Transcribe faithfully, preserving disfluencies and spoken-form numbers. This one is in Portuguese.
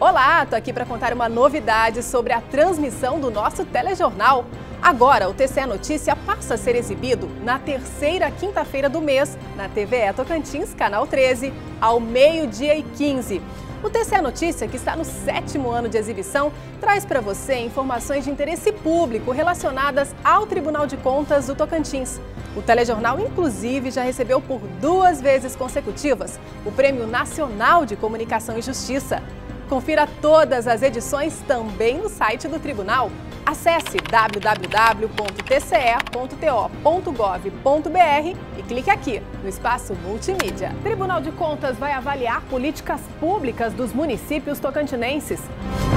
Olá, tô aqui para contar uma novidade sobre a transmissão do nosso telejornal. Agora, o T C E Notícia passa a ser exibido na terceira quinta-feira do mês, na T V E Tocantins, canal treze, ao meio-dia e quinze. O T C E Notícia, que está no sétimo ano de exibição, traz para você informações de interesse público relacionadas ao Tribunal de Contas do Tocantins. O telejornal, inclusive, já recebeu por duas vezes consecutivas o Prêmio Nacional de Comunicação e Justiça. Confira todas as edições também no site do Tribunal. Acesse w w w ponto t c e ponto t o ponto gov ponto b r e clique aqui no espaço Multimídia. O Tribunal de Contas vai avaliar políticas públicas dos municípios tocantinenses.